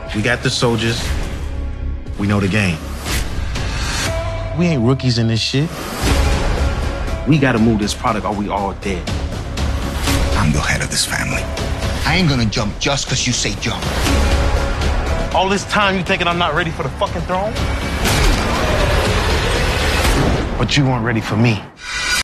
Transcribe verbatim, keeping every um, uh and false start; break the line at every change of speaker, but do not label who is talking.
We got the soldiers. We know the game. We ain't rookies in this shit. We gotta move this product or we all dead.
I'm the head of this family. I ain't gonna jump just because you say jump.
All this time you thinking I'm not ready for the fucking throne? But you weren't ready for me.